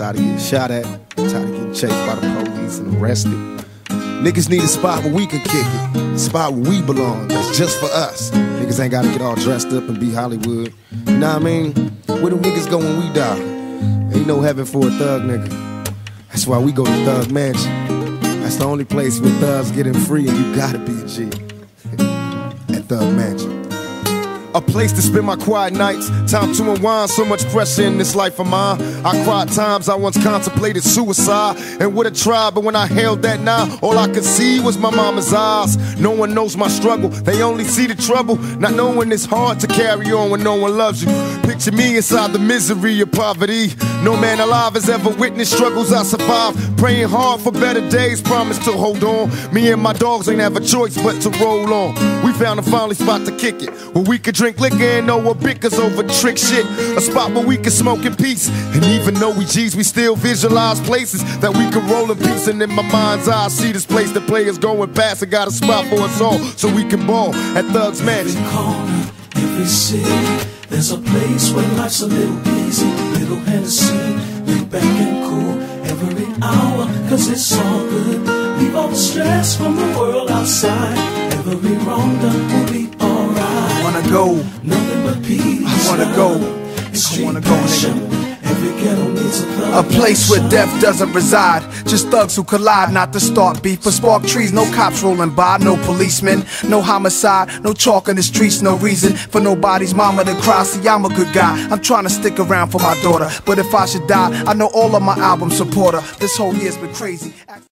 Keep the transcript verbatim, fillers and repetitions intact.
Tired of getting shot at, tired of getting chased by the police and arrested. Niggas need a spot where we can kick it, a spot where we belong, that's just for us. Niggas ain't gotta get all dressed up and be Hollywood. You know what I mean? Where them niggas go when we die? Ain't no heaven for a thug nigga. That's why we go to Thug Mansion. That's the only place where thugs getting free, and you gotta be a G. At Thug Mansion. A place to spend my quiet nights, time to unwind, so much pressure in this life of mine. I cried times I once contemplated suicide and would have tried, but when I held that knife, all I could see was my mama's eyes. No one knows my struggle, they only see the trouble, not knowing it's hard to carry on when no one loves you. Picture me inside the misery of poverty. No man alive has ever witnessed struggles I survived, praying hard for better days, promise to hold on. Me and my dogs ain't have a choice but to roll on. We found a finally spot to kick it, where we could drink liquor and know what bickers over trick shit. A spot where we can smoke in peace, and even though we G's, we still visualize places that we can roll in peace. And in my mind's eye, I see this place that players going past and got a spot for us all, so we can ball at Thug's Mansion. Every corner, every city, there's a place where life's a little easy, little Hennessy, lay back and cool every hour, cause it's all good. Leave all the stress from the world outside, every wrong done will be alright. I wanna go, nothing but peace. I wanna go, I wanna go, nigga. A place where death doesn't reside, just thugs who collide, not to start beef or spark trees. No cops rolling by, no policemen, no homicide, no chalk in the streets, no reason for nobody's mama to cry. See, I'm a good guy, I'm trying to stick around for my daughter, but if I should die, I know all of my album support her. This whole year's been crazy.